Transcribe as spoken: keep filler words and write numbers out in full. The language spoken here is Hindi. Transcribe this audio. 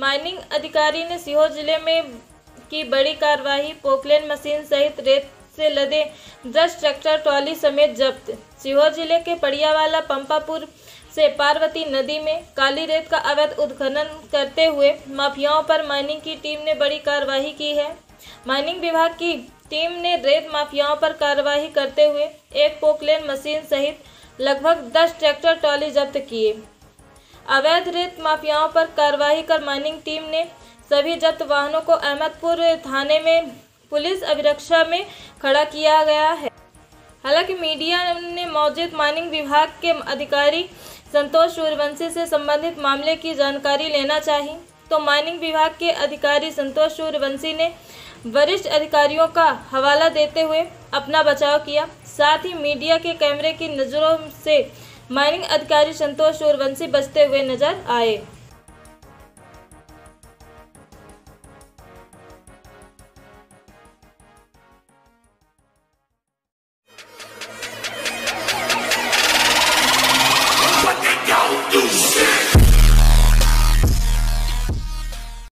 माइनिंग अधिकारी ने सीहोर जिले में की बड़ी कार्रवाई। पोकलेन मशीन सहित रेत से लदे दस ट्रैक्टर ट्रॉली समेत जब्त। सीहोर जिले के पड़ियावाला पंपापुर से पार्वती नदी में काली रेत का अवैध उत्खनन करते हुए माफियाओं पर माइनिंग की टीम ने बड़ी कार्रवाई की है। माइनिंग विभाग की टीम ने रेत माफियाओं पर कार्रवाई करते हुए एक पोकलेन मशीन सहित लगभग दस ट्रैक्टर ट्रॉली जब्त किए। अवैध रेत माफियाओं पर कार्रवाई कर माइनिंग टीम ने सभी जब्त वाहनों को अहमदपुर थाने में पुलिस अभिरक्षा में खड़ा किया गया है। हालांकि मीडिया ने मौजूद माइनिंग विभाग के अधिकारी संतोष सूर्यवंशी से संबंधित मामले की जानकारी लेना चाही तो माइनिंग विभाग के अधिकारी संतोष सूर्यवंशी ने वरिष्ठ अधिकारियों का हवाला देते हुए अपना बचाव किया। साथ ही मीडिया के कैमरे की नजरों से माइनिंग अधिकारी संतोष सूर्यवंशी बचते हुए नजर आए।